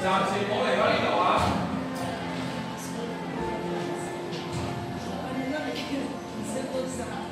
暫時冇嚟過呢度啊！ 你那里你是多少？